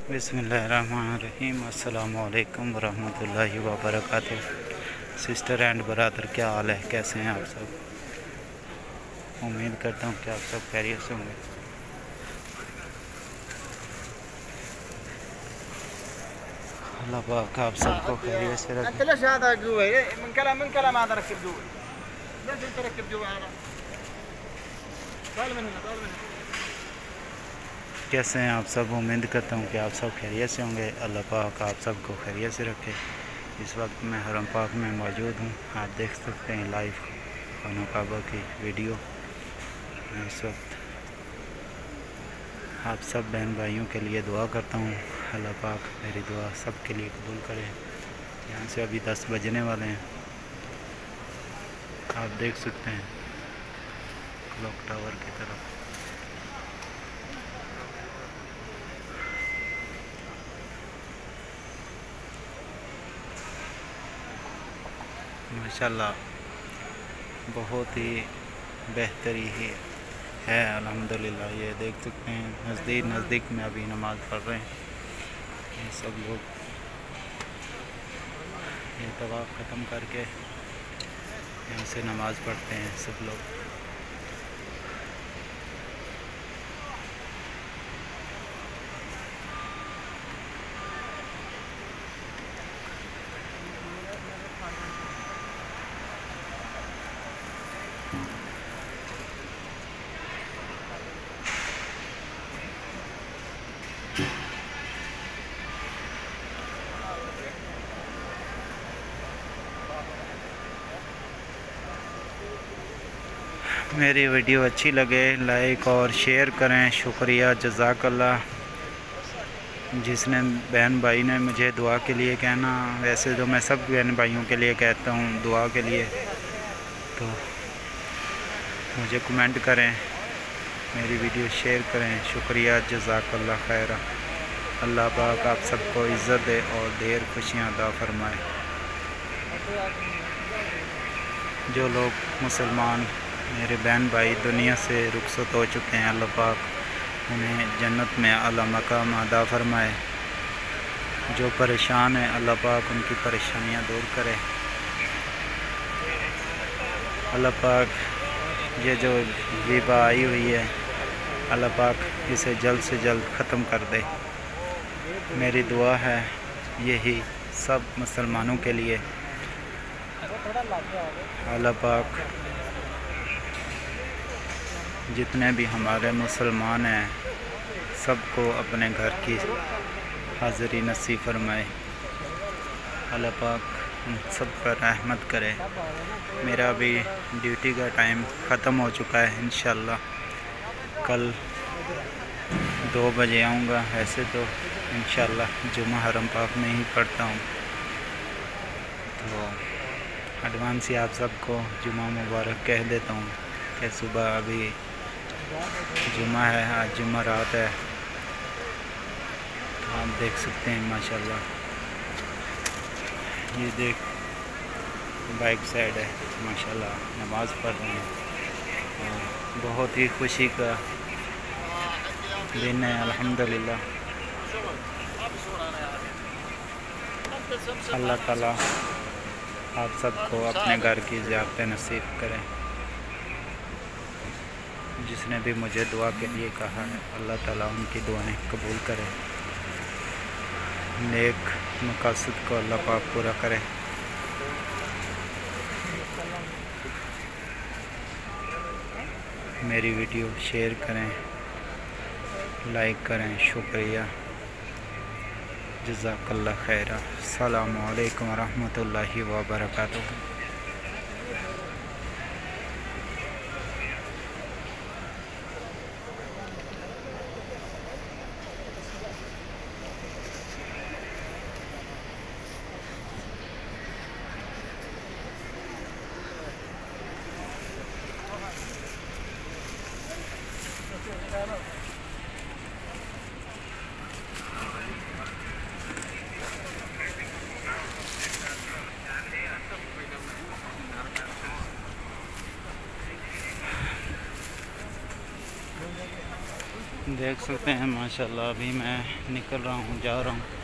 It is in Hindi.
बिस्मिल्लाहिर्रहमानिर्रहीम। अस्सलामु अलैकुम वरहमतुल्लाहि वबरकातुह। सिस्टर एंड ब्रदर, क्या हाल है? कैसे हैं आप सब? उम्मीद करता हूँ कि आप सब खैरियत से होंगे। अल्लाह पाक आप सबको खैरियत से रखे। कैसे हैं आप सब? उम्मीद करता हूँ कि आप सब खैरियत से होंगे। अल्लाह पाक आप सबको खैरियत से रखे। इस वक्त मैं हरम पाक में मौजूद हूँ। आप देख सकते हैं लाइव खाना काबा की वीडियो। मैं इस वक्त आप सब बहन भाइयों के लिए दुआ करता हूँ। अल्लाह पाक मेरी दुआ सब के लिए कबूल करे। यहाँ से अभी 10 बजने वाले हैं। आप देख सकते हैं क्लॉक टावर की तरफ। माशाल्लाह बहुत ही बेहतरी है अल्हम्दुलिल्लाह। ये देख सकते हैं नज़दीक में अभी नमाज़ पढ़ रहे हैं ये सब लोग। ये तवाफ़ ख़त्म करके यहाँ से नमाज़ पढ़ते हैं सब लोग। मेरी वीडियो अच्छी लगे लाइक और शेयर करें। शुक्रिया, जज़ाकल्लाह। जिसने बहन भाई ने मुझे दुआ के लिए कहना, वैसे तो मैं सब बहन भाइयों के लिए कहता हूँ दुआ के लिए, तो मुझे कमेंट करें, मेरी वीडियो शेयर करें। शुक्रिया, जज़ाकल्लाह खैरा। अल्लाह पाक आप सबको इज़्ज़त दे और ढेर खुशियाँ अता फरमाए। जो लोग मुसलमान मेरे बहन भाई दुनिया से रुखसत हो चुके हैं, अल्लाह पाक उन्हें जन्नत में आला मकाम अता फरमाए। जो परेशान हैं, अल्लाह पाक उनकी परेशानियां दूर करे। अल्लाह पाक ये जो विबा आई हुई है, अल्लाह पाक इसे जल्द से जल्द ख़त्म कर दे। मेरी दुआ है यही सब मुसलमानों के लिए। अल्लाह पाक जितने भी हमारे मुसलमान हैं सबको अपने घर की हाज़िरी नसीब फरमाए। अल्लाह पाक उन सब पर रहमत करे। मेरा भी ड्यूटी का टाइम ख़त्म हो चुका है। इंशाअल्लाह कल 2 बजे आऊँगा। ऐसे तो इंशाअल्लाह जुमा हरम पाक में ही पढ़ता हूँ। तो एडवांस ही आप सबको जुमा मुबारक कह देता हूँ कि सुबह अभी जुमा है, आज जुमा रात है। तो आप देख सकते हैं माशाल्लाह, ये देख बाइक साइड है माशाल्लाह, नमाज़ पढ़ रहे हैं। बहुत ही खुशी का दिन है अल्हम्दुलिल्लाह। अल्लाह ताला आप सबको अपने घर की ज़ियारत नसीब करें। जिसने भी मुझे दुआ के लिए कहा है, अल्लाह ताला उनकी दुआएं कबूल करे। नेक मकसद को अल्लाह पाक पूरा करे। मेरी वीडियो शेयर करें, लाइक करें। शुक्रिया, जज़ाकल्लाह खैरा। अस्सलामु अलैकुम वरहमतुल्लाहि वबरकातुहू। देख सकते हैं माशाल्लाह। अभी मैं निकल रहा हूँ, जा रहा हूँ।